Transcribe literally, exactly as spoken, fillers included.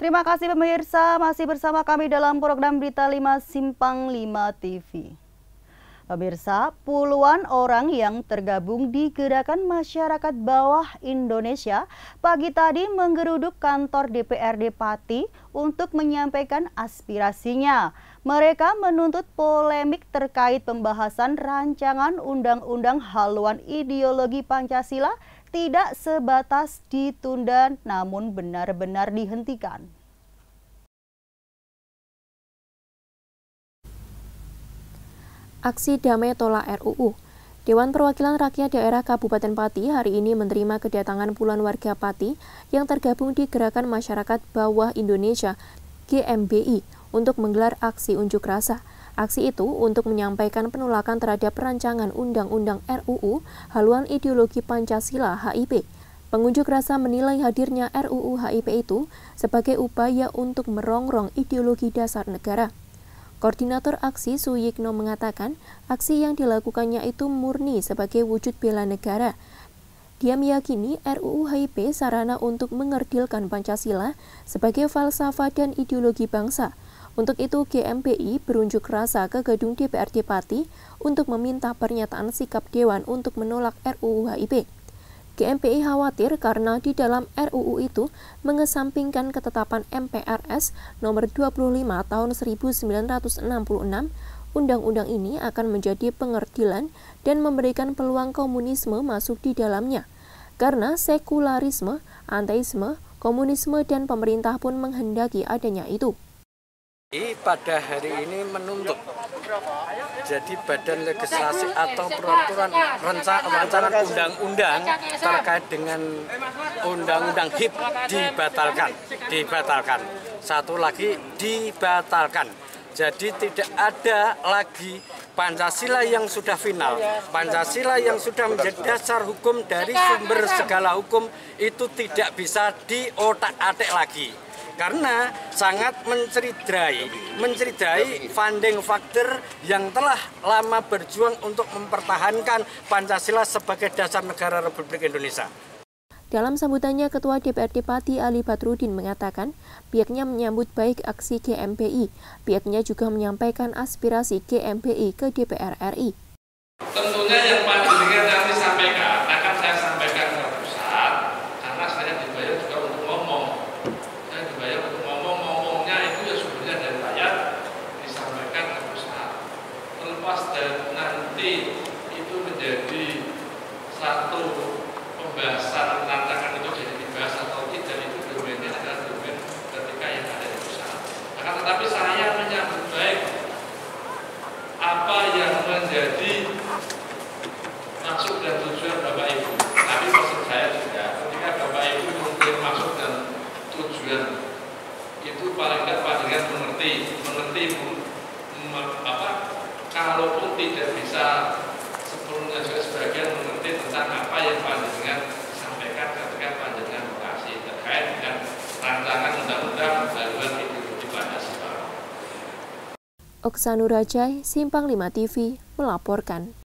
Terima kasih pemirsa, masih bersama kami dalam program Berita lima Simpang lima T V. Pemirsa, puluhan orang yang tergabung di Gerakan Masyarakat Bawah Indonesia pagi tadi menggeruduk kantor D P R D Pati untuk menyampaikan aspirasinya. Mereka menuntut polemik terkait pembahasan rancangan undang-undang haluan ideologi Pancasila tidak sebatas ditunda namun benar-benar dihentikan. Aksi damai tolak R U U. Dewan Perwakilan Rakyat Daerah Kabupaten Pati hari ini menerima kedatangan puluhan warga Pati yang tergabung di Gerakan Masyarakat Bawah Indonesia G M B I untuk menggelar aksi unjuk rasa. Aksi itu untuk menyampaikan penolakan terhadap rancangan Undang-Undang R U U haluan ideologi Pancasila H I P. Pengunjuk rasa menilai hadirnya R U U H I P itu sebagai upaya untuk merongrong ideologi dasar negara. Koordinator aksi Suyikno mengatakan aksi yang dilakukannya itu murni sebagai wujud bela negara. Dia meyakini R U U H I P sarana untuk mengerdilkan Pancasila sebagai falsafah dan ideologi bangsa. Untuk itu G M B I berunjuk rasa ke gedung D P R D Pati untuk meminta pernyataan sikap Dewan untuk menolak R U U H I P. G M B I khawatir karena di dalam R U U itu mengesampingkan ketetapan M P R S nomor dua puluh lima tahun seribu sembilan ratus enam puluh enam. Undang-undang ini akan menjadi pengerdilan dan memberikan peluang komunisme masuk di dalamnya. Karena sekularisme, ateisme, komunisme dan pemerintah pun menghendaki adanya itu. Pada hari ini menuntut jadi badan legislasi atau peraturan rancangan undang-undang terkait dengan undang-undang H I P dibatalkan, dibatalkan. Satu lagi dibatalkan. Jadi tidak ada lagi Pancasila yang sudah final. Pancasila yang sudah menjadi dasar hukum dari sumber segala hukum itu tidak bisa diotak-atik lagi. Karena sangat menceridai, menceridai founding father yang telah lama berjuang untuk mempertahankan Pancasila sebagai dasar negara Republik Indonesia. Dalam sambutannya, Ketua D P R D Pati Ali Badrudin mengatakan pihaknya menyambut baik aksi G M B I. Pihaknya juga menyampaikan aspirasi G M B I ke D P R R I. Tentunya yang panjenengan nanti sampaikan akan saya sampaikan ke pusat karena saya dibayar juga untuk ngomong. Saya dibayar untuk ngomong, ngomongnya itu ya sebenarnya dari rakyat disampaikan ke pusat. Terlepas dari nanti itu menjadi satu pembahasan rancangan itu jadi dibahas atau tidak itu domainnya adalah domain ketika yang ada di pusat. Akan tetapi saya menyambut baik apa yang menjadi maksud dan tujuan Bapak Ibu. Tapi maksud saya juga ketika Bapak Ibu mungkin maksud dan tujuan itu paling tidak panjenengan mengerti, mengerti apa kalaupun tidak bisa sepenuhnya juga sebagian mengerti tentang apa yang panjenengan sampaikan ketika panjenengan bekasi terkait dengan rancangan undang-undang haluan ideologi Pancasila. Oksanur Rajai, Simpang lima T V melaporkan.